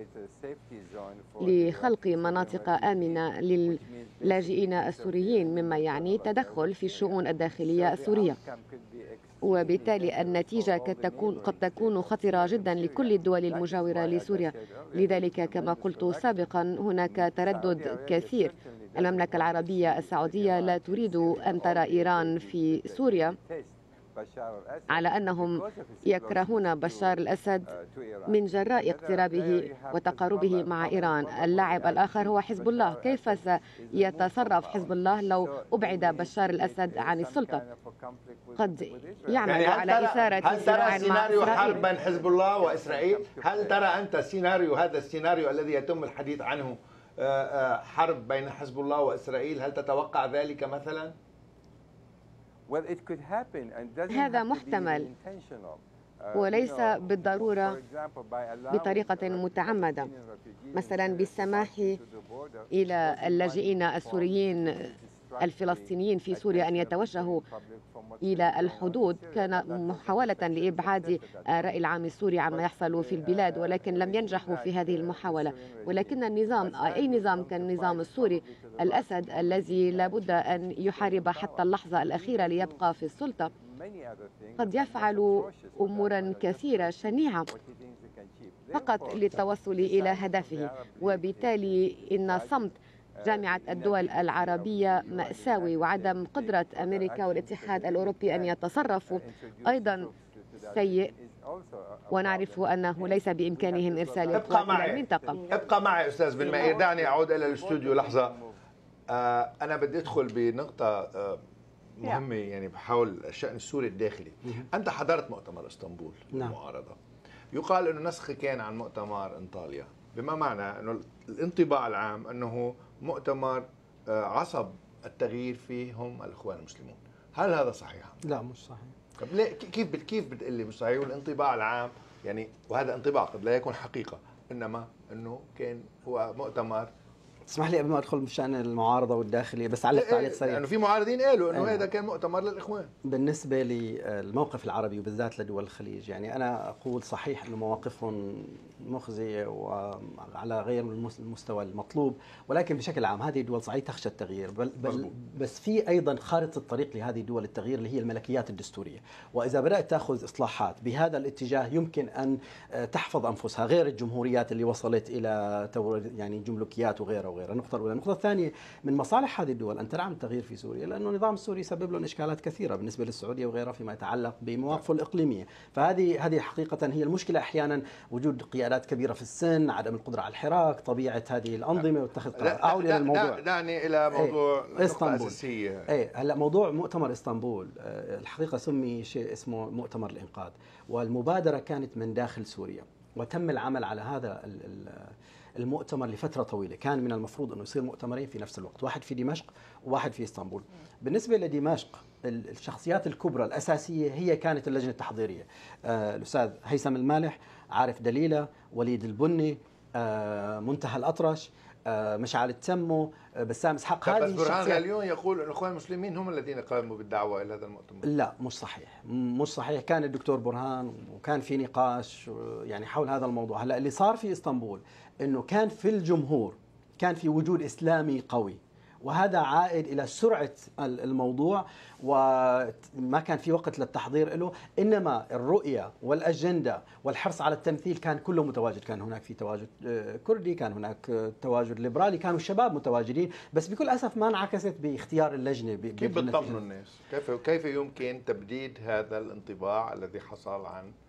لخلق مناطق آمنة للاجئين السوريين، مما يعني تدخل في الشؤون الداخلية السورية، وبالتالي النتيجة قد تكون خطرة جدا لكل الدول المجاورة لسوريا. لذلك كما قلت سابقا هناك تردد كثير. المملكة العربية السعودية لا تريد أن ترى إيران في سوريا، على أنهم يكرهون بشار الأسد من جراء اقترابه وتقاربه مع إيران. اللاعب الآخر هو حزب الله. كيف سيتصرف حزب الله لو أبعد بشار الأسد عن السلطة؟ قد يعمل يعني على إثارة هل ترى صراع مع سيناريو حرب إسرائيل. بين حزب الله وإسرائيل؟ هل ترى أنت هذا السيناريو الذي يتم الحديث عنه حرب بين حزب الله وإسرائيل؟ هل تتوقع ذلك مثلا؟ هذا محتمل وليس بالضرورة بطريقة متعمدة، مثلا بالسماح إلى اللاجئين السوريين الفلسطينيين في سوريا أن يتوجهوا إلى الحدود. كان محاولة لإبعاد الرأي العام السوري عما يحصل في البلاد، ولكن لم ينجحوا في هذه المحاولة. ولكن النظام، أي نظام كالنظام السوري، الأسد الذي لابد أن يحارب حتى اللحظة الأخيرة ليبقى في السلطة، قد يفعل أمورا كثيرة شنيعة فقط للتوصل إلى هدفه. وبالتالي إن صمت جامعة الدول العربية مأساوي، وعدم قدرة أمريكا والاتحاد الأوروبي أن يتصرفوا أيضا سيء، ونعرف أنه ليس بإمكانهم إرسال القوات إلى المنطقة. ابقى معي أستاذ بن مائر، دعني أعود إلى الاستوديو لحظة. أنا بدي أدخل بنقطة مهمة يعني بحول الشأن السوري الداخلي. أنت حضرت مؤتمر اسطنبول المعارضة، يقال أنه نسخ كان عن مؤتمر انطاليا، بما معنى أنه الانطباع العام أنه مؤتمر عصب التغيير فيه هم الإخوان المسلمون. هل هذا صحيح؟ لا مش صحيح. طب ليه كيف بتقول لي مش صحيح؟ والانطباع العام يعني، وهذا انطباع قد لا يكون حقيقة، إنما أنه كان هو مؤتمر. اسمح لي قبل ما ادخل بشان المعارضه والداخليه بس علق تعليق سريع، لانه في معارضين قالوا انه هذا كان مؤتمر للاخوان. بالنسبه للموقف العربي وبالذات لدول الخليج، يعني انا اقول صحيح انه مواقفهم مخزيه وعلى غير المستوى المطلوب، ولكن بشكل عام هذه الدول صحيح تخشى التغيير، بس في ايضا خارطه الطريق لهذه الدول التغيير اللي هي الملكيات الدستوريه، واذا بدات تاخذ اصلاحات بهذا الاتجاه يمكن ان تحفظ انفسها، غير الجمهوريات اللي وصلت الى يعني جملكيات وغيرها. النقطة الأولى. النقطة الثانية، من مصالح هذه الدول أن تدعم التغيير في سوريا، لأنه النظام السوري يسبب له إشكالات كثيرة بالنسبة للسعودية وغيرها فيما يتعلق بمواقفه الإقليمية. فهذه حقيقة هي المشكلة. أحيانا وجود قيادات كبيرة في السن، عدم القدرة على الحراك، طبيعة هذه الأنظمة واتخاذ قرار. أعود إلى الموضوع. دعني إلى موضوع اسطنبول. هلا موضوع مؤتمر اسطنبول الحقيقة سمي شيء اسمه مؤتمر الإنقاذ، والمبادرة كانت من داخل سوريا، وتم العمل على هذا المؤتمر لفترة طويلة. كان من المفروض أنه يصير مؤتمرين في نفس الوقت، واحد في دمشق وواحد في اسطنبول. بالنسبة لدمشق الشخصيات الكبرى الأساسية هي كانت اللجنة التحضيرية، الأستاذ هيثم المالح، عارف دليلة، وليد البني، منتهى الأطرش، مشعل التمو، بسام اسحاق. هذه بس برهان غاليون يقول ان الاخوان المسلمين هم الذين قاموا بالدعوه الى هذا المؤتمر. لا مش صحيح، مش صحيح. كان الدكتور برهان وكان في نقاش يعني حول هذا الموضوع. هلا اللي صار في اسطنبول انه كان في الجمهور كان في وجود اسلامي قوي، وهذا عائد إلى سرعة الموضوع، وما كان في وقت للتحضير له، إنما الرؤية والأجندة والحرص على التمثيل كان كله متواجد. كان هناك في تواجد كردي، كان هناك تواجد ليبرالي، كانوا الشباب متواجدين، بس بكل أسف ما انعكست باختيار اللجنة. كيف بتطمنوا الناس؟ كيف يمكن تبديد هذا الانطباع الذي حصل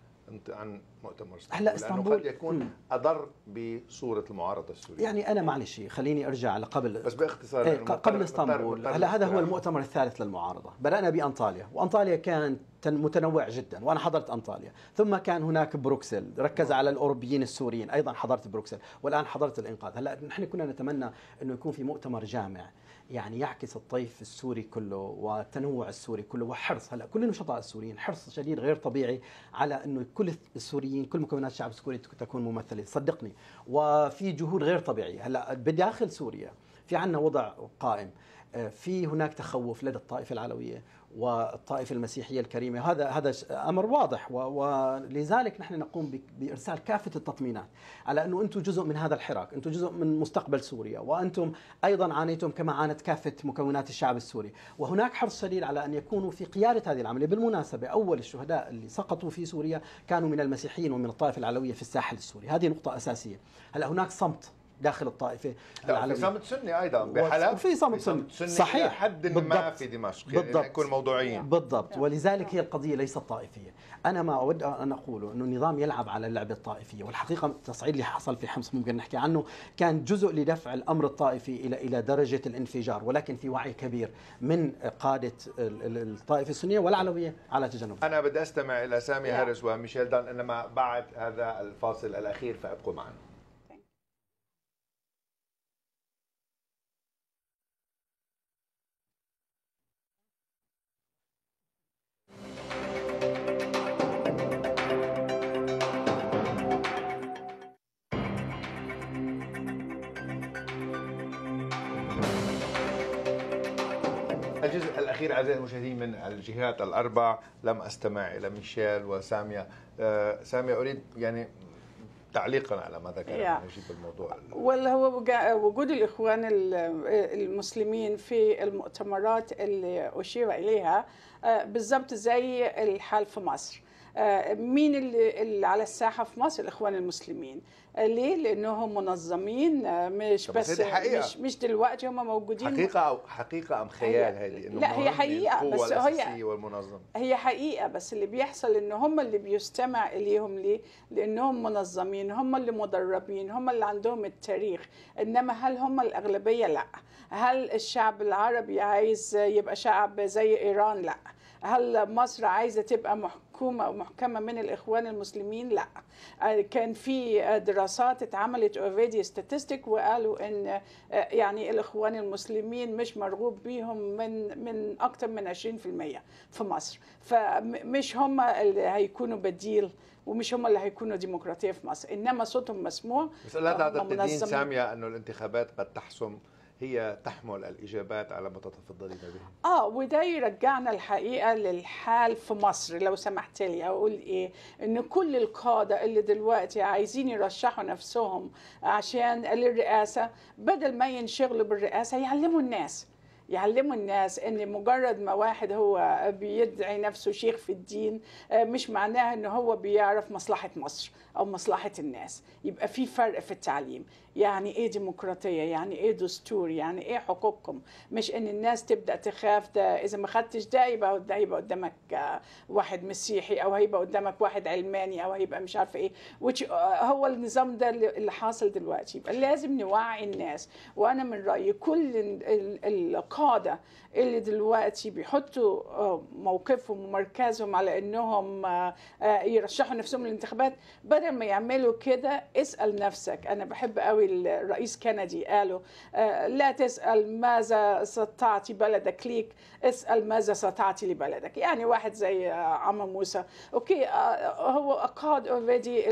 عن مؤتمر اسطنبول؟ لأنه قد يكون أضر بصورة المعارضة السورية. يعني أنا معلش خليني أرجع لقبل، بس باختصار قبل اسطنبول. هلا هذا هو المؤتمر الثالث للمعارضة. بدأنا بأنطاليا، وأنطاليا كانت متنوع جدا، وأنا حضرت أنطاليا، ثم كان هناك بروكسل ركز على الأوروبيين السوريين، أيضا حضرت بروكسل، والآن حضرت الإنقاذ. هلا نحن كنا نتمنى أنه يكون في مؤتمر جامع يعني يعكس الطيف السوري كله والتنوع السوري كله وحرص. هلا كل النشطاء السوريين حرص شديد غير طبيعي على انه كل السوريين، كل مكونات الشعب السوري تكون ممثله، صدقني، وفي جهود غير طبيعيه. هلا بداخل سوريا في عندنا وضع قائم، في هناك تخوف لدى الطائفه العلويه والطائفة المسيحية الكريمة، هذا أمر واضح، ولذلك نحن نقوم بإرسال كافة التطمينات على أنه أنتم جزء من هذا الحراك، أنتم جزء من مستقبل سوريا، وأنتم أيضا عانيتم كما عانت كافة مكونات الشعب السوري، وهناك حرص شديد على أن يكونوا في قيادة هذه العملية. بالمناسبة أول الشهداء اللي سقطوا في سوريا كانوا من المسيحيين ومن الطائفة العلوية في الساحل السوري، هذه نقطة أساسية. هلا هناك صمت داخل الطائفة العلوية، في صمت سني أيضا بحلب، في صمت سني صحيح حد ما في دمشق، يعني نكون موضوعيين بالضبط. ولذلك هي القضية ليست طائفية. أنا ما أود أن أقوله أنه النظام يلعب على اللعبة الطائفية، والحقيقة التصعيد اللي حصل في حمص ممكن نحكي عنه كان جزء لدفع الأمر الطائفي إلى درجة الانفجار، ولكن في وعي كبير من قادة الطائفة السنية والعلوية على تجنب. أنا بدي أستمع إلى سامي هارس وميشيل دان، إنما بعد هذا الفاصل الأخير فابقوا معنا. الجزء الأخير أعزائي المشاهدين من الجهات الأربع، لم أستمع إلى ميشيل وسامية. سامية أريد يعني تعليقا على ما ذكر نجيب الموضوع. ولا هو وجود الإخوان المسلمين في المؤتمرات اللي أشير إليها بالضبط زي الحال في مصر. مين اللي على الساحة في مصر؟ الإخوان المسلمين. ليه؟ لأنهم منظمين، مش بس مش دلوقتي هم موجودين. حقيقة أم خيال هذه؟ لا هي حقيقة، بس هي حقيقة، بس اللي بيحصل إن هم اللي بيستمع إليهم. ليه؟ لأنهم منظمين، هم اللي مدربين، هم اللي عندهم التاريخ. إنما هل هم الأغلبية؟ لا. هل الشعب العربي عايز يبقى شعب زي إيران؟ لا. هل مصر عايزة تبقى محكمة من الإخوان المسلمين؟ لا. كان في دراسات اتعملت already statistic وقالوا إن يعني الإخوان المسلمين مش مرغوب بيهم من أكتر من 20% في مصر، فمش هم اللي هيكونوا بديل ومش هم اللي هيكونوا ديمقراطية في مصر، إنما صوتهم مسموع. بس لا تعتقدين سامية أنه الانتخابات قد تحسم، هي تحمل الإجابات على ما تتفضلين به؟ وده يرجعنا الحقيقة للحال في مصر. لو سمحت لي أقول إيه، إن كل القادة اللي دلوقتي عايزين يرشحوا نفسهم عشان الرئاسة، بدل ما ينشغلوا بالرئاسة يعلموا الناس ان مجرد ما واحد هو بيدعي نفسه شيخ في الدين مش معناها ان هو بيعرف مصلحة مصر او مصلحة الناس. يبقى في فرق في التعليم. يعني ايه ديمقراطية، يعني ايه دستور، يعني ايه حقوقكم. مش ان الناس تبدأ تخاف ده اذا ما خدتش ده يبقى قدامك واحد مسيحي، او هيبقى قدامك واحد علماني، او هيبقى مش عارفه ايه. هو النظام ده اللي حاصل دلوقتي. يبقى لازم نوعي الناس. وانا من رأيي كل القادة اللي دلوقتي بيحطوا موقفهم ومركزهم على انهم يرشحوا نفسهم للانتخابات، بدل ما يعملوا كده اسأل نفسك. انا بحب قوي الرئيس كندي قاله لا تسأل ماذا ستعطي بلدك ليك، اسأل ماذا ستعطي لبلدك. يعني واحد زي عمرو موسى اوكي هو قاد اوريدي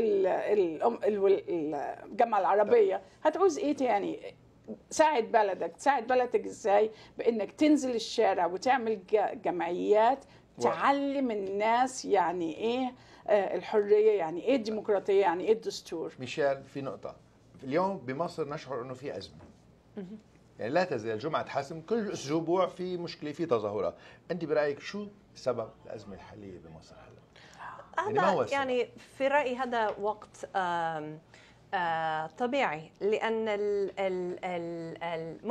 الجامعة العربية، هتعوز ايه تاني؟ ساعد بلدك ازاي؟ بانك تنزل الشارع وتعمل جمعيات تعلم الناس يعني ايه الحرية، يعني ايه الديمقراطية، يعني ايه الدستور. ميشيل، في نقطة اليوم بمصر نشعر انه في أزمة، يعني لا تزال جمعة حسم كل اسبوع في مشكلة، في تظاهرات. انت برأيك شو سبب الأزمة الحالية بمصر هلا؟ يعني في رأيي هذا وقت طبيعي، لأن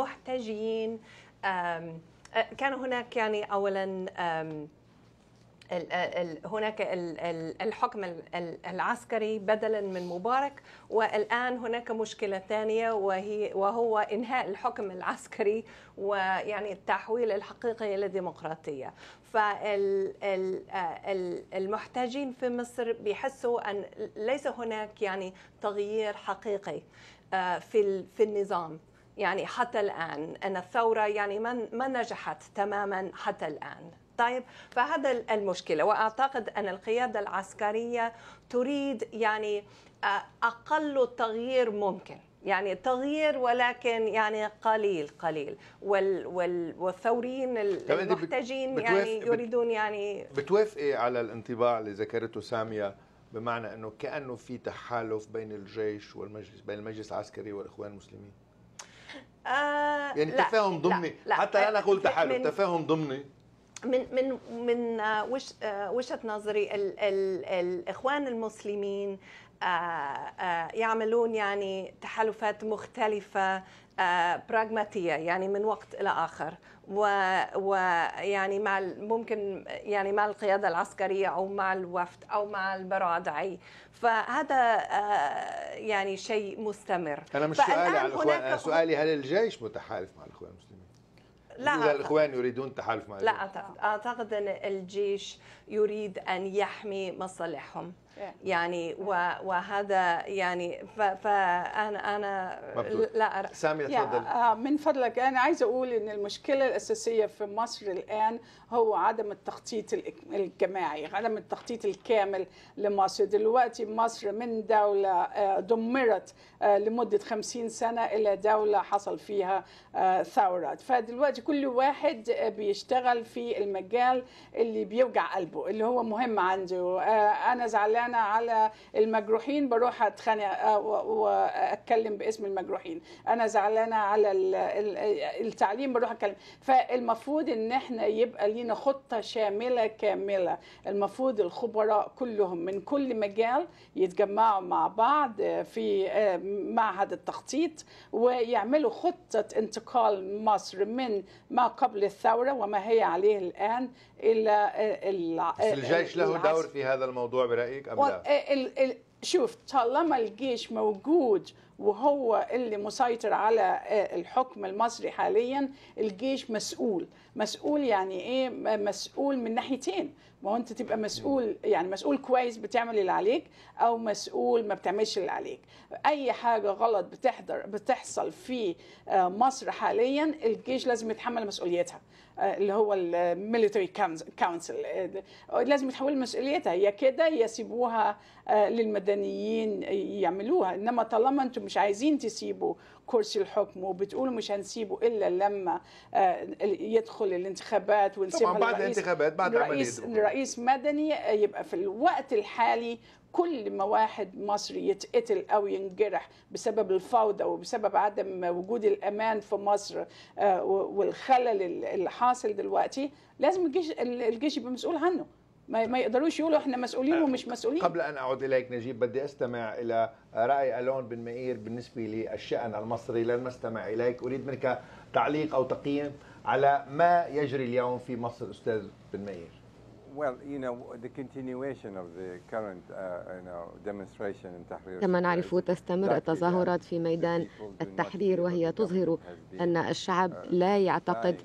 المحتجين كان هناك يعني أولا هناك الحكم العسكري بدلا من مبارك، والآن هناك مشكلة ثانية وهو إنهاء الحكم العسكري ويعني التحويل الحقيقي إلى ديمقراطية. فالمحتاجين في مصر بيحسوا أن ليس هناك يعني تغيير حقيقي في النظام يعني حتى الآن، أن الثورة يعني ما نجحت تماما حتى الآن. طيب، فهذا المشكلة، وأعتقد أن القيادة العسكرية تريد يعني أقل تغيير ممكن، يعني تغيير ولكن يعني قليل والثوريين المحتاجين يعني يريدون يعني. بتوافقي على الانطباع اللي ذكرته سامية بمعنى أنه كأنه في تحالف بين الجيش والمجلس، بين المجلس العسكري والإخوان المسلمين؟ يعني لا تفاهم ضمني، لا حتى لا نقول تحالف، تفاهم ضمني. من وجهة نظري الإخوان المسلمين يعملون يعني تحالفات مختلفة براغماتية يعني من وقت إلى آخر، ويعني مع ممكن يعني مع القيادة العسكرية أو مع الوفد أو مع البرادعي، فهذا يعني شيء مستمر. أنا مش سؤالي على الإخوان، أنا سؤالي هل الجيش متحالف مع الإخوان المسلمين؟ لا، إذا الإخوان يريدون التحالف مع الجيش. لا أعتقد أن الجيش يريد أن يحمي مصالحهم يعني، وهذا يعني فأنا لا أرى. سامية تفضل. من فضلك، أنا عايزة أقول إن المشكلة الأساسية في مصر الآن هو عدم التخطيط الجماعي، عدم التخطيط الكامل لمصر. دلوقتي مصر من دولة دمرت لمدة 50 سنة إلى دولة حصل فيها ثورات، فدلوقتي كل واحد بيشتغل في المجال اللي بيوجع قلبه، اللي هو مهم عنده. أنا زعلانة على المجروحين بروح اتخانق واتكلم باسم المجروحين، انا زعلانه على التعليم بروح اتكلم. فالمفروض ان احنا يبقى لينا خطه شامله كامله، المفروض الخبراء كلهم من كل مجال يتجمعوا مع بعض في معهد التخطيط ويعملوا خطه انتقال مصر من ما قبل الثوره وما هي عليه الان الى بس الجيش له دور في هذا الموضوع برأيك أم لا؟ شوف، طالما الجيش موجود وهو اللي مسيطر على الحكم المصري حاليا، الجيش مسؤول يعني ايه؟ مسؤول من ناحيتين. ما هو انت تبقى مسؤول، يعني مسؤول كويس بتعمل اللي عليك، او مسؤول ما بتعملش اللي عليك. اي حاجه غلط بتحصل في مصر حاليا الجيش لازم يتحمل مسؤوليتها، اللي هو الميليتري كونسل لازم يتحول مسؤوليتها، يا كده يسيبوها للمدنيين يعملوها. انما طالما انتم مش عايزين تسيبوا كرسي الحكم وبتقولوا مش هنسيبه الا لما يدخل الانتخابات ونسيبها بعد الانتخابات، بعد رئيس مدني، يبقى في الوقت الحالي كل ما واحد مصري يتقتل أو ينجرح بسبب الفوضى وبسبب عدم وجود الأمان في مصر والخلل اللي حاصل دلوقتي، لازم الجيش يبقى مسؤول عنه. ما يقدروش يقولوا احنا مسؤولين ومش مسؤولين. قبل أن أعود إليك نجيب، بدي أستمع إلى رأي ألون بن مئير بالنسبة للشأن المصري. لن نستمع إليك، أريد منك تعليق أو تقييم على ما يجري اليوم في مصر أستاذ بن مئير. Well, you know, the continuation of the current, demonstration in Tahrir. كما نعرف، تستمر التظاهرات في ميدان التحرير، وهي تظهر أن الشعب لا يعتقد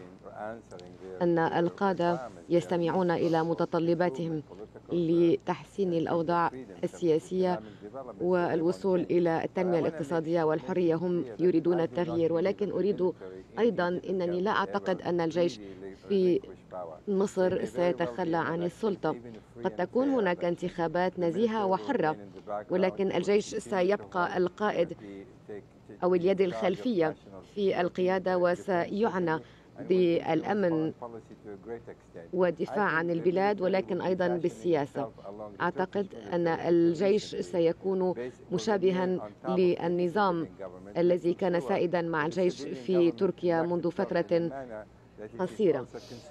أن القادة يستمعون إلى متطلباتهم لتحسين الأوضاع السياسية والوصول إلى التنمية الاقتصادية والحرية. هم يريدون التغيير، ولكن أريد أيضا أنني لا أعتقد أن الجيش في مصر سيتخلى عن السلطة. قد تكون هناك انتخابات نزيهة وحرة، ولكن الجيش سيبقى القائد أو اليد الخلفية في القيادة، وسيعنى بالأمن والدفاع عن البلاد، ولكن أيضا بالسياسة. أعتقد أن الجيش سيكون مشابها للنظام الذي كان سائدا مع الجيش في تركيا منذ فترة قصيرة،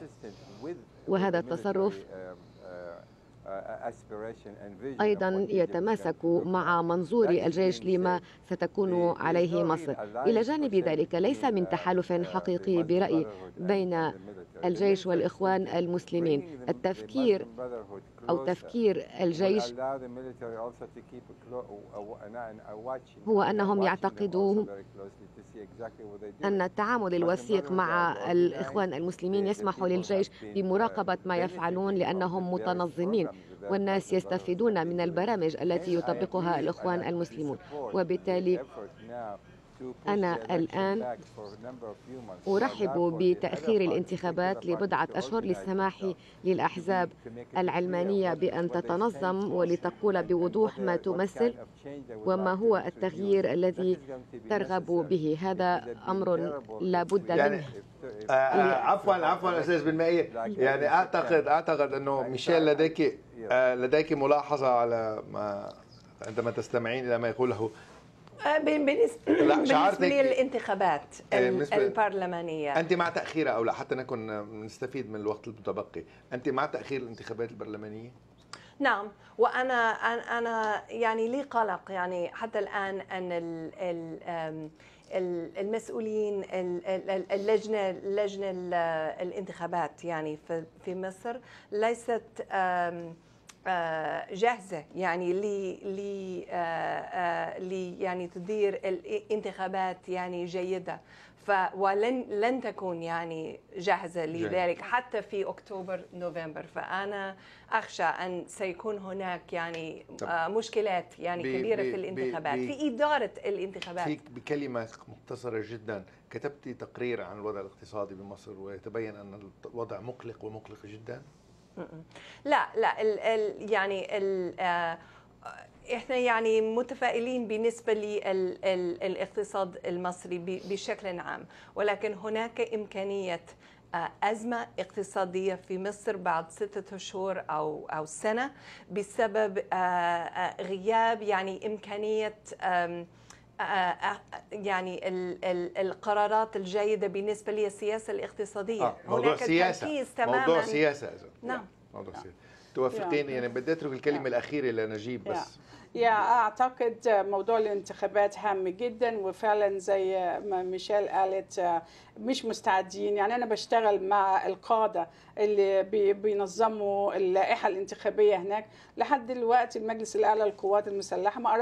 وهذا التصرف أيضا يتماسك مع منظور الجيش لما ستكون عليه مصر. إلى جانب ذلك، ليس من تحالف حقيقي برأيي بين الجيش والإخوان المسلمين. التفكير أو تفكير الجيش هو أنهم يعتقدون أن التعامل الوثيق مع الإخوان المسلمين يسمح للجيش بمراقبة ما يفعلون لأنهم متنظمين، والناس يستفيدون من البرامج التي يطبقها الإخوان المسلمون. وبالتالي أنا الآن أرحب بتأخير الانتخابات لبضعة أشهر للسماح للأحزاب العلمانية بأن تتنظم ولتقول بوضوح ما تمثل وما هو التغيير الذي ترغب به. هذا أمر لا بد منه. عفوا أستاذ بن مائير، يعني أعتقد أنه ميشيل لديك ملاحظة على ما عندما تستمعين إلى ما يقوله بالنسبة للانتخابات البرلمانية. أنت مع تأخيرها أو لا، حتى نكون نستفيد من الوقت المتبقي؟ أنت مع تأخير الانتخابات البرلمانية؟ نعم، وأنا يعني لي قلق يعني حتى الآن أن المسؤولين اللجنة الانتخابات يعني في مصر ليست جاهزة يعني يعني تدير الانتخابات يعني جيدة، ولن تكون يعني جاهزة لذلك حتى في أكتوبر نوفمبر. فأنا أخشى أن سيكون هناك يعني مشكلات يعني كبيرة في الانتخابات في إدارة الانتخابات. فيك بكلمة مختصرة جدا، كتبت تقرير عن الوضع الاقتصادي بمصر ويتبين أن الوضع مقلق جدا. لا يعني احنا يعني متفائلين بالنسبه للاقتصاد المصري بشكل عام، ولكن هناك امكانيه ازمه اقتصاديه في مصر بعد 6 شهور او سنه بسبب غياب يعني امكانيه يعني القرارات الجيدة بالنسبة للسياسة الاقتصادية. موضوع سياسة. موضوع سياسة. نعم. موضوع سياسة. توافقين؟ يعني بدي أترك الكلمة الأخيرة لنجيب بس. أعتقد موضوع الانتخابات هام جدا، وفعلا زي ما ميشيل قالت مش مستعدين. يعني أنا بشتغل مع القادة اللي بينظموا اللائحة الانتخابية هناك. لحد دلوقتي المجلس الأعلى للقوات المسلحة ما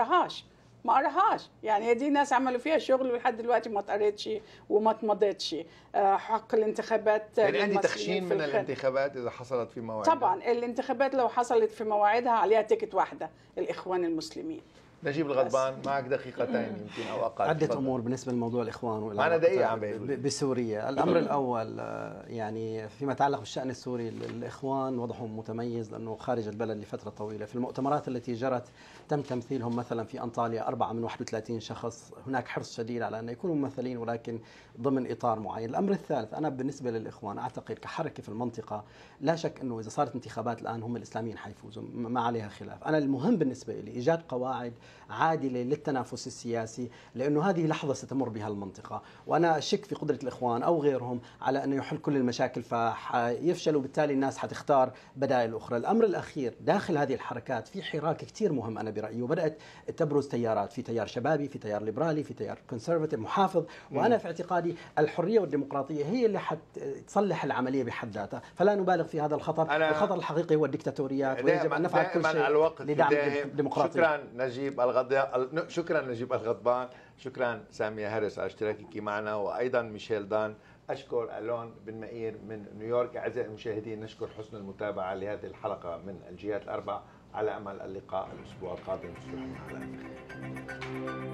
قراهاش. يعني دي ناس عملوا فيها شغل ولحد دلوقتي ما اتقرتش وما اتمضتش. حق الانتخابات يعني عندي تخشين من الانتخابات اذا حصلت في مواعيدها. طبعا الانتخابات لو حصلت في مواعيدها عليها تيكت واحده الإخوان المسلمين. نجيب الغضبان معك دقيقتين يمكن او اقل. عدة امور بالنسبه للموضوع الاخوان معنا دقيقه بسوريا. الامر الاول يعني فيما يتعلق بالشان السوري، الاخوان وضعهم متميز لانه خارج البلد لفتره طويله. في المؤتمرات التي جرت تم تمثيلهم مثلا في انطاليا 4 من 31 شخص. هناك حرص شديد على ان يكونوا ممثلين ولكن ضمن اطار معين. الامر الثالث، انا بالنسبه للاخوان اعتقد كحركه في المنطقه لا شك انه اذا صارت انتخابات الان هم الاسلاميين حيفوزوا، ما عليها خلاف. انا المهم بالنسبه لي ايجاد قواعد عادلة للتنافس السياسي، لأنه هذه لحظة ستمر بها المنطقة، وأنا أشك في قدرة الإخوان أو غيرهم على أن يحل كل المشاكل، فيفشلوا بالتالي الناس حتختار بدائل أخرى. الأمر الأخير، داخل هذه الحركات في حراك كتير مهم أنا برأيي، وبدأت تبرز تيارات، في تيار شبابي، في تيار ليبرالي، في تيار كونسرفتيف محافظ، وأنا في اعتقادي الحرية والديمقراطية هي اللي حتصلح العملية بحد ذاتها، فلا نبالغ في هذا الخطر. الخطر الحقيقي هو الدكتاتوريات، ويجب أن نفعل كل شيء لدعم الديمقراطية. شكرا نجيب شكرا نجيب الغضبان، شكرا سامية هاريس على اشتراكك معنا، وأيضا ميشيل دان. أشكر ألون بن مائير من نيويورك. أعزائي المشاهدين، نشكر حسن المتابعة لهذه الحلقة من الجهات الأربع، على أمل اللقاء الأسبوع القادم. تصبحون على خير.